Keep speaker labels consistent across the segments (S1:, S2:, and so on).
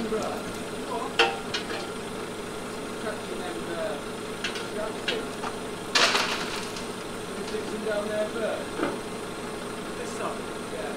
S1: Down there first. This side? Yeah.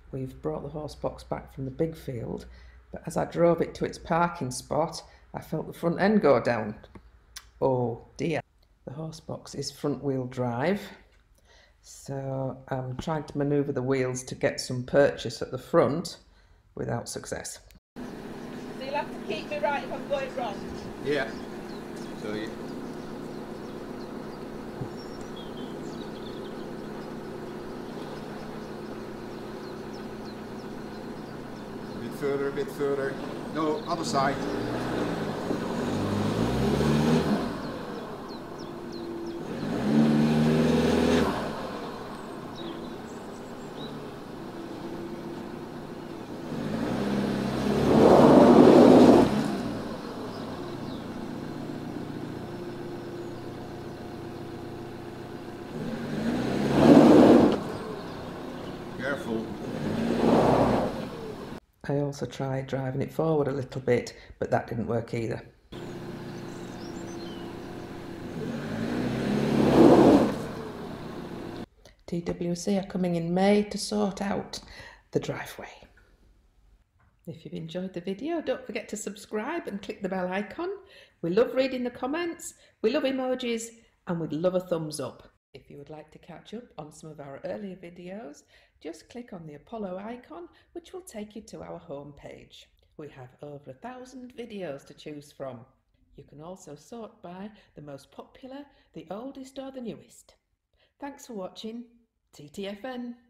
S2: We've brought the horse box back from the big field, but as I drove it to its parking spot, I felt the front end go down. Oh dear. The horse box is front wheel drive, so I'm trying to manoeuvre the wheels to get some purchase at the front without success.
S3: So you'll have to keep me right if I'm going wrong.
S1: Yeah. So you. A bit further. No, other side. Careful.
S2: I also tried driving it forward a little bit, but that didn't work either. TWC are coming in May to sort out the driveway. If you've enjoyed the video, don't forget to subscribe and click the bell icon. We love reading the comments, we love emojis, and we'd love a thumbs up. If you would like to catch up on some of our earlier videos, just click on the Apollo icon, which will take you to our home page. We have over 1,000 videos to choose from. You can also sort by the most popular, the oldest or the newest. Thanks for watching. TTFN.